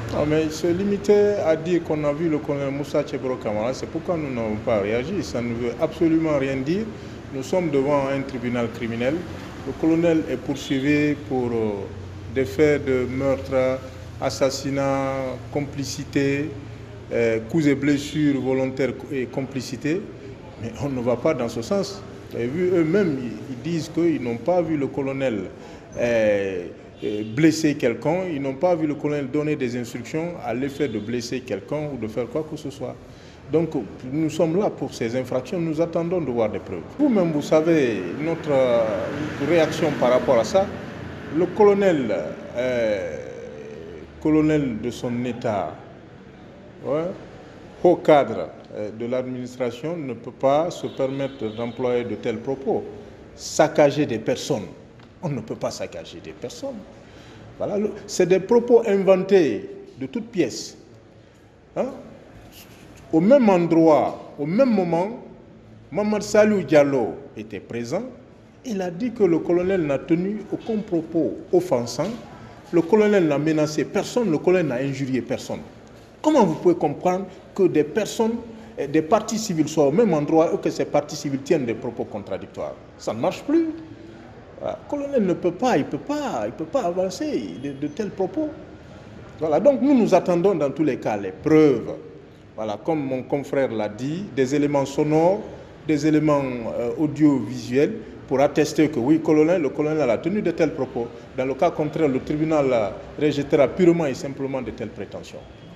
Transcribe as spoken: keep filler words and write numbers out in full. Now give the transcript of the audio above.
Non, mais se limiter à dire qu'on a vu le colonel Moussa Tchebro Kamara, c'est pourquoi nous n'avons pas réagi. Ça ne veut absolument rien dire. Nous sommes devant un tribunal criminel. Le colonel est poursuivi pour euh, des faits de meurtre, assassinat, complicité, euh, coups et blessures volontaires et complicité. Mais on ne va pas dans ce sens. Vous avez vu, eux-mêmes, ils disent qu'ils n'ont pas vu le colonel euh, blesser quelqu'un, ils n'ont pas vu le colonel donner des instructions à l'effet de blesser quelqu'un ou de faire quoi que ce soit. Donc nous sommes là pour ces infractions, nous attendons de voir des preuves. Vous-même, vous savez notre réaction par rapport à ça. Le colonel, euh, colonel de son état, ouais, haut cadre de l'administration, ne peut pas se permettre d'employer de tels propos. Saccager des personnes. On ne peut pas saccager des personnes. Voilà, c'est des propos inventés de toutes pièces. Hein? Au même endroit, au même moment, Mamadou Salou Diallo était présent. Il a dit que le colonel n'a tenu aucun propos offensant. Le colonel n'a menacé personne, le colonel n'a injurié personne. Comment vous pouvez comprendre que des personnes, des partis civils soient au même endroit et que ces partis civils tiennent des propos contradictoires? Ça ne marche plus. Le colonel ne peut pas, il ne peut pas, il peut pas avancer de, de tels propos. Voilà, donc nous nous attendons dans tous les cas les preuves. Voilà, comme mon confrère l'a dit, des éléments sonores, des éléments euh, audiovisuels pour attester que oui, colonel, le colonel a tenu de tels propos. Dans le cas contraire, le tribunal rejettera purement et simplement de telles prétentions.